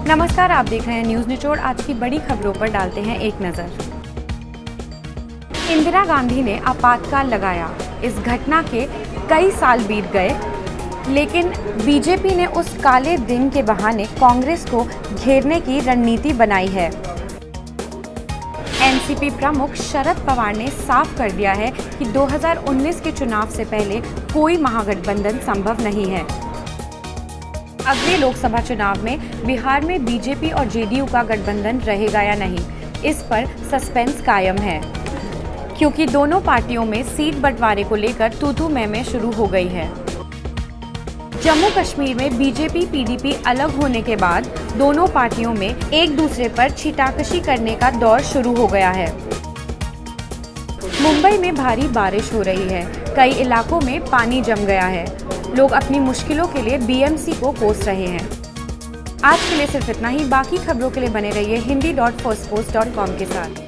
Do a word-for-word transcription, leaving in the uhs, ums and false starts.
नमस्कार, आप देख रहे हैं न्यूज़ निचोड़। आज की बड़ी खबरों पर डालते हैं एक नज़र। इंदिरा गांधी ने आपातकाल लगाया। इस घटना के कई साल बीत गए, लेकिन बीजेपी ने उस काले दिन के बहाने कांग्रेस को घेरने की रणनीति बनाई है। एनसीपी प्रमुख शरद पवार ने साफ कर दिया है कि दो हज़ार उन्नीस के चुनाव से पहले कोई महागठबंधन संभव नहीं है। अगले लोकसभा चुनाव में बिहार में बीजेपी और जेडीयू का गठबंधन रहेगा या नहीं, इस पर सस्पेंस कायम है, क्योंकि दोनों पार्टियों में सीट बंटवारे को लेकर तू तू मैं मैं शुरू हो गई है। जम्मू कश्मीर में बीजेपी पीडीपी अलग होने के बाद दोनों पार्टियों में एक दूसरे पर छीटाकशी करने का दौर शुरू हो गया है। मुंबई में भारी बारिश हो रही है, कई इलाकों में पानी जम गया है। लोग अपनी मुश्किलों के लिए बीएमसी को कोस रहे हैं। आज के लिए सिर्फ इतना ही। बाकी खबरों के लिए बने रहिए Hindi dot first post dot com के साथ।